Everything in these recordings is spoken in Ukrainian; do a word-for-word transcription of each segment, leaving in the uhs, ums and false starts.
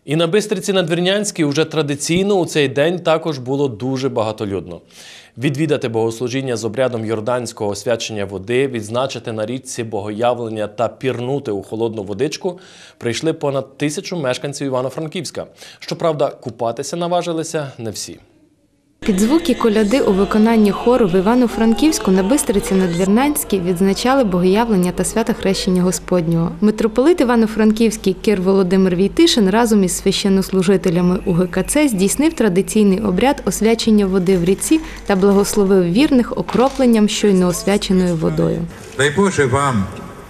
І на Бистриці Надвірнянській уже традиційно у цей день також було дуже багатолюдно. Відвідати богослужіння з обрядом йорданського освячення води, відзначити на річці богоявлення та пірнути у холодну водичку прийшли понад тисячу мешканців Івано-Франківська. Щоправда, купатися наважилися не всі. Під звуки коляди у виконанні хору в Івано-Франківську на Бистриці Надвірнянській відзначали богоявлення та свято Хрещення Господнього. Митрополит Івано-Франківський Кир Володимир Війтишин разом із священнослужителями У Ге Ка Це здійснив традиційний обряд освячення води в ріці та благословив вірних окропленням щойно освяченою водою. Дай Боже вам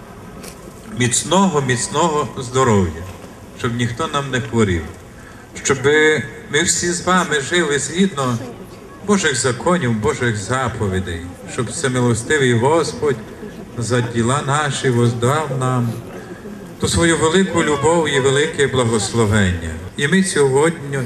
міцного, міцного здоров'я, щоб ніхто нам не хворів, щоб ми всі з вами жили згідно Божих законів, Божих заповідей, щоб всемилостивий Господь за діла наші воздав нам ту свою велику любов і велике благословення. І ми сьогодні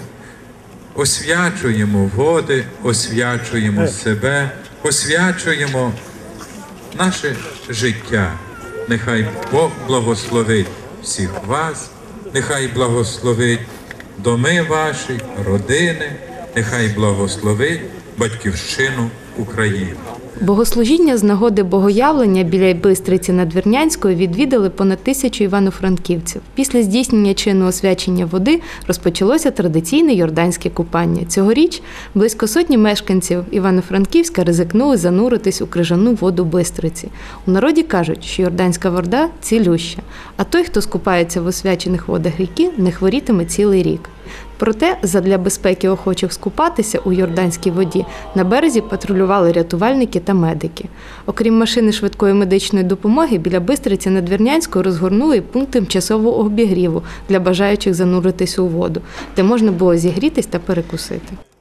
освячуємо води, освячуємо себе, освячуємо наше життя. Нехай Бог благословить всіх вас, нехай благословить доми ваші, родини, нехай благословить батьківщину України. Богослужіння з нагоди богоявлення біля Бистриці Надвірнянської відвідали понад тисячу івано-франківців. Після здійснення чину освячення води розпочалося традиційне йорданське купання. Цьогоріч близько сотні мешканців Івано-Франківська ризикнули зануритись у крижану воду Бистриці. У народі кажуть, що йорданська вода цілюща, а той, хто скупається в освячених водах ріки, не хворітиме цілий рік. Проте, задля безпеки охочих скупатися у йорданській воді, на березі патрулювали рятувальники та медики. Окрім машини швидкої медичної допомоги, біля Бистриці Надвірнянської розгорнули пункт тимчасового обігріву для бажаючих зануритись у воду, де можна було зігрітись та перекусити.